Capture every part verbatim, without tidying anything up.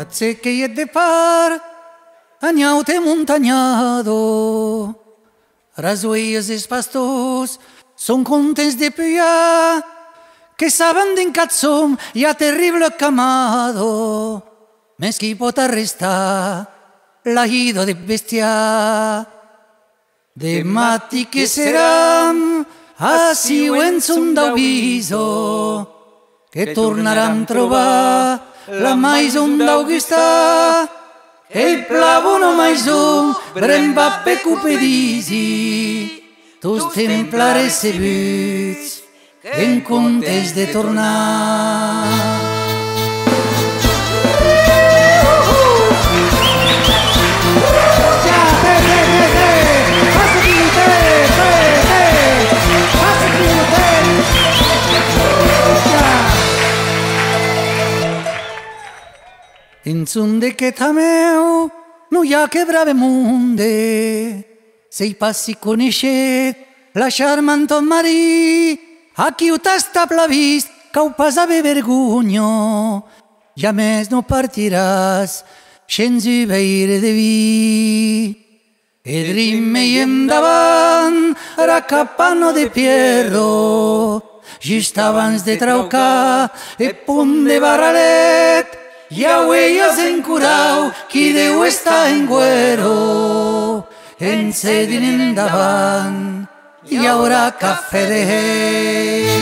Potser que hi et de part, anyau te muntanyado. Les oelles dels pastors són contents de pujar, que saben d'en cat som i a terrible camado. Més qui pot arrestar la ida de bestiar. De mati que seram, assiuents un d'auviso, que tornaram trobar la maison d'Augusta, el plavo no maison, bremba pecupedisi, tus templares sebuts, en comptes de tornar. Dins un d'aquest meu no hi ha que brave munde, se hi passi coneixet la charmant ton marí, a qui ho t'està plavist que ho passava vergonyo, ja més no partiràs sense i beure de vi. Ed rimme i endavant racapano de Pierro, just abans de traucar e punt de barralet, i a huellas encurau, qui deu estar en güero, encedin endavant, hi haurà cafè de hey.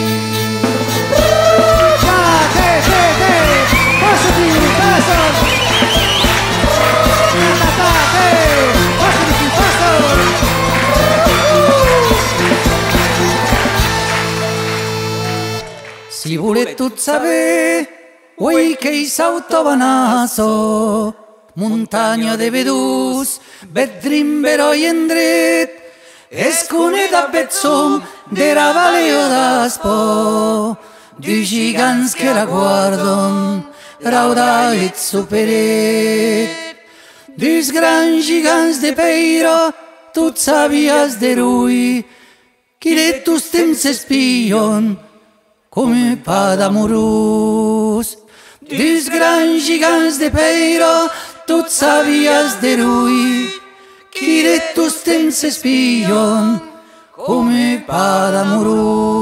Si voleu tot saber, ui que hi s'autobanasso, muntanya de vedús, vedrim veroi en dret, esconeda betzom de la valeo d'Aspo, du gigants que la guardon, rauda et superet, dus grans gigants de Peiro, tot sabies de rui, qui de tus temps espion, come pa d'amorós. Dus grans gigants de Peiro, tot sabies de rui, qui de tus temps espion, come pa d'amorós.